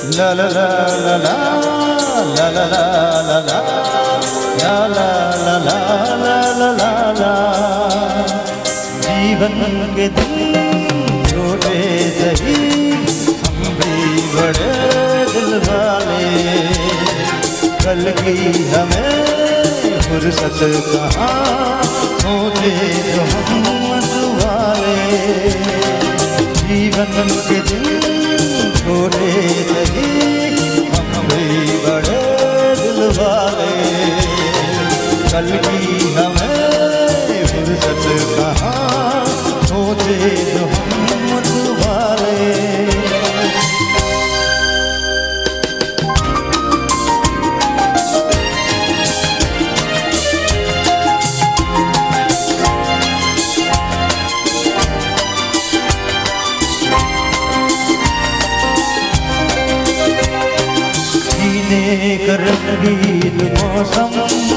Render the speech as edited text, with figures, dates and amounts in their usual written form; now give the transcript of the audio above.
ला ला ला ला ला ला ला ला ला ला ला ला ला ला ला ला ला। जीवन के दिन छोटे सही हम भी बड़े दिल वाले, कल की हमें फुर्सत कहाँ सोचे तो हम वाले। जीवन के दिन छोटे सही हम भी बड़े दिल वाले, कल की हमें फुर्सत कहाँ सोचे तो हम वाले। रंगीन मौसम